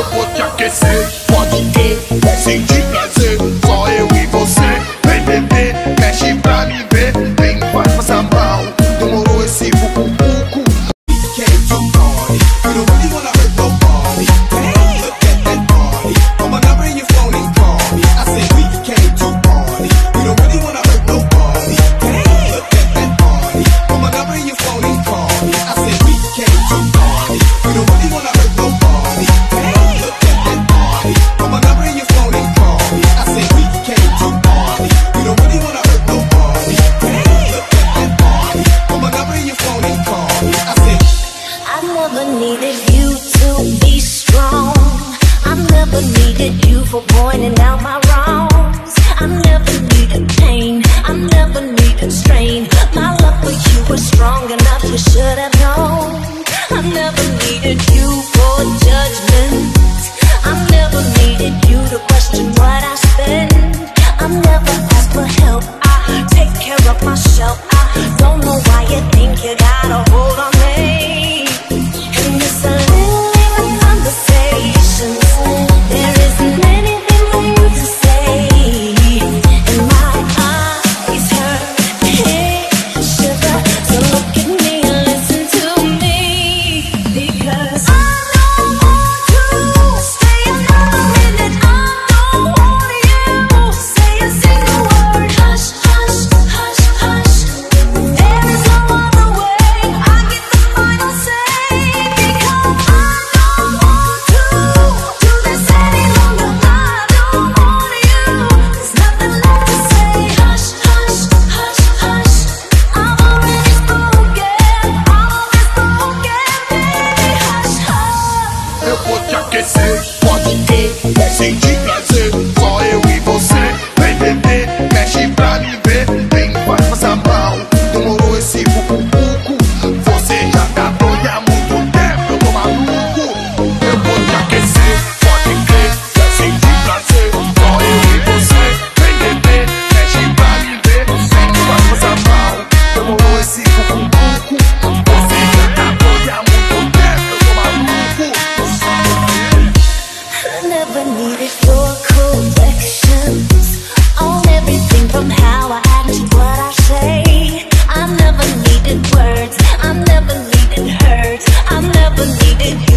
vou te aquecer, pode ter, sentir prazer, só eu e você. Vem beber, mexe pra me ver, vem vai passar mal, demorou esse pucu-pucu. Came to party, you don't really wanna hurt nobody. Hey, look at that body, on my number in your phone and call me. I said we came to party, you don't really wanna hurt nobody. Hey, look at that body, on my number in your phone and call me. I said we came to party, you don't really wanna hurt nobody. Hey, look at that body, on my number in your phone and call me. I said we came to party, you don't really wanna hurt nobody. Hey, look at that body, on my number in your phone and call me. I said I never needed you to be strong. I never needed you for pointing out my wrongs. I never needed pain, I never needed strain. My love for you was strong enough, you should have known. I never needed you for judgment. I never needed you to question what I spend. I never asked for help, I take care of myself. I don't know why you think you got a hold on me. And it's a little conversations. There isn't anything for you to say. And my eyes hurt, head shiver. So look at me and listen to me, because I don't want to stay another minute. I don't want you to say a single word. Hush, hush, hush, hush. There is no other way. I get the final say, because I don't want to do this any longer. I don't want you. There's nothing left to say. Hush, hush, hush, hush. I've already spoken. Baby, hush, hush. Eu vou te aquecer, pode ter, sentir prazer, só eu e você. Vem beber, mexe pra me ver, vem vai passar mal, demorou esse pucu-pucu. Você já tá doida há muito tempo, eu tô maluco. Eu vou te aquecer, pode ter, sentir prazer, só eu e você. Vem beber, mexe pra me ver, vem vai passar mal, demorou esse pucu-pucu. Você já tá doida há muito tempo, eu tô maluco. I never needed your corrections on everything from how I act to what I say. I never needed words, I never needed hurt, I never needed you